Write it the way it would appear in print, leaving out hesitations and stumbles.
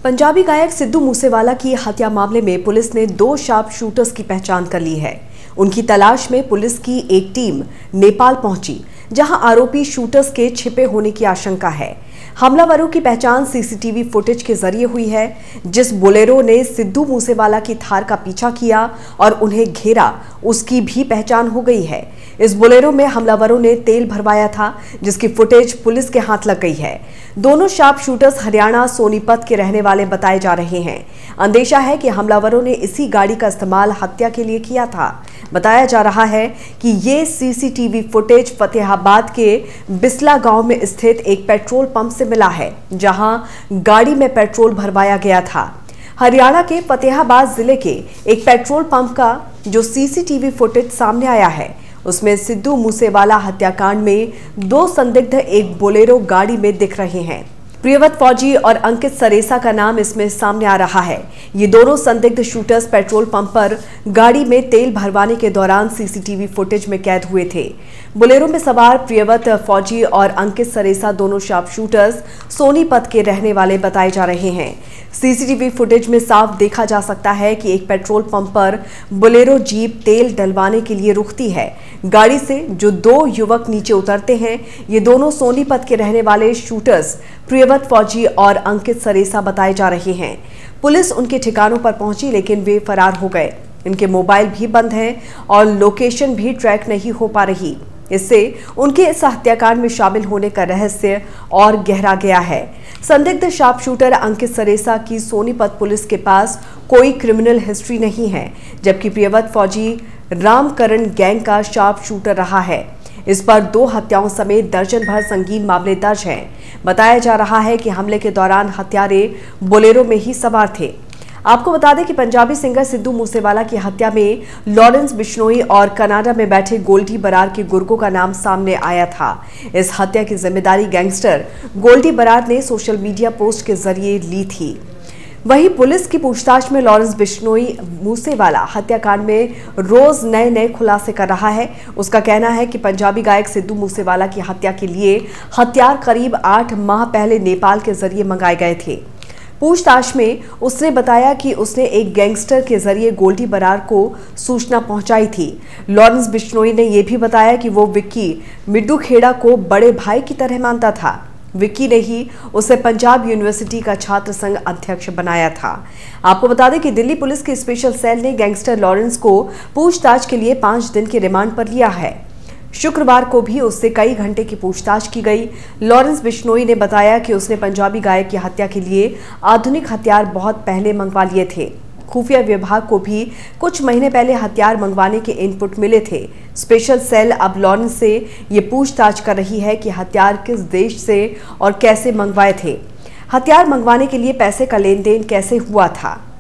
पंजाबी गायक सिद्धू मूसेवाला की हत्या मामले में पुलिस ने 2 शार्प शूटर्स की पहचान कर ली है। उनकी तलाश में पुलिस की एक टीम नेपाल पहुंची, जहां आरोपी शूटर्स के छिपे होने की आशंका है। हमलावरों की पहचान सीसीटीवी फुटेज के जरिए हुई है। जिस बोलेरो ने सिद्धू मूसेवाला की थार का पीछा किया और उन्हें घेरा, उसकी भी पहचान हो गई है। इस बोलेरो में हमलावरों ने तेल भरवाया था, जिसकी फुटेज पुलिस के हाथ लग गई है। दोनों शार्प शूटर्स हरियाणा सोनीपत के रहने वाले बताए जा रहे हैं। अंदेशा है कि हमलावरों ने इसी गाड़ी का इस्तेमाल हत्या के लिए किया था। बताया जा रहा है कि ये सीसीटीवी फुटेज फतेहाबाद के बिस्ला गांव में स्थित एक पेट्रोल पंप से मिला है, जहां गाड़ी में पेट्रोल भरवाया गया था। हरियाणा के फतेहाबाद जिले के एक पेट्रोल पंप का जो सीसीटीवी फुटेज सामने आया है, उसमें सिद्धू मूसेवाला हत्याकांड में 2 संदिग्ध एक बोलेरो गाड़ी में दिख रहे हैं। प्रियव्रत फौजी और अंकित सरेसा का नाम इसमें सामने आ रहा है। ये दोनों संदिग्ध शूटर्स पेट्रोल पंप पर गाड़ी में तेल भरवाने के दौरान सीसीटीवी फुटेज में कैद हुए थे। बोलेरो में सवार प्रियव्रत फौजी और अंकित सरेसा दोनों शार्प शूटर्स सोनीपत के रहने वाले बताए जा रहे हैं। सीसीटीवी फुटेज में साफ देखा जा सकता है कि एक पेट्रोल पंप पर बोलेरो जीप तेल डलवाने के लिए रुकती है। गाड़ी से जो 2 युवक नीचे उतरते हैं, ये दोनों सोनीपत के रहने वाले शूटर्स प्रियव्रत फौजी और अंकित सरेसा बताए जा रहे हैं। पुलिस उनके ठिकानों पर पहुंची, लेकिन वे फरार हो गए। इनके मोबाइल भी बंद हैं और लोकेशन भी ट्रैक नहीं हो पा रही। इससे उनके इस हत्याकांड में शामिल होने का रहस्य और गहरा गया है। संदिग्ध शार्प शूटर अंकित सरेसा की सोनीपत पुलिस के पास कोई क्रिमिनल हिस्ट्री नहीं है, जबकि प्रियव्रत फौजी रामकरण गैंग का शार्प शूटर रहा है। इस पर 2 हत्याओं समेत दर्जन भर संगीन मामले दर्ज हैं। बताया जा रहा है कि हमले के दौरान हत्यारे बोलेरो में ही सवार थे। आपको बता दें कि पंजाबी सिंगर सिद्धू मूसेवाला की हत्या में लॉरेंस बिश्नोई और कनाडा में बैठे गोल्डी बरार के गुर्गों का नाम सामने आया था। इस हत्या की जिम्मेदारी गैंगस्टर गोल्डी बरार ने सोशल मीडिया पोस्ट के जरिए ली थी। वहीं पुलिस की पूछताछ में लॉरेंस बिश्नोई मूसेवाला हत्याकांड में रोज नए खुलासे कर रहा है। उसका कहना है कि पंजाबी गायक सिद्धू मूसेवाला की हत्या के लिए हथियार करीब 8 माह पहले नेपाल के जरिए मंगाए गए थे। पूछताछ में उसने बताया कि उसने एक गैंगस्टर के जरिए गोल्डी बरार को सूचना पहुंचाई थी। लॉरेंस बिश्नोई ने यह भी बताया कि वो विक्की मिड्डू खेड़ा को बड़े भाई की तरह मानता था। विक्की ने ही उसे पंजाब यूनिवर्सिटी का छात्र संघ अध्यक्ष बनाया था। आपको बता दें कि दिल्ली पुलिस की स्पेशल सेल ने गैंगस्टर लॉरेंस को पूछताछ के लिए 5 दिन के रिमांड पर लिया है। शुक्रवार को भी उससे कई घंटे की पूछताछ की गई। लॉरेंस बिश्नोई ने बताया कि उसने पंजाबी गायक की हत्या के लिए आधुनिक हथियार बहुत पहले मंगवा लिए थे। खुफिया विभाग को भी कुछ महीने पहले हथियार मंगवाने के इनपुट मिले थे। स्पेशल सेल अब लॉरेंस से ये पूछताछ कर रही है कि हथियार किस देश से और कैसे मंगवाए थे। हथियार मंगवाने के लिए पैसे का लेन देन कैसे हुआ था।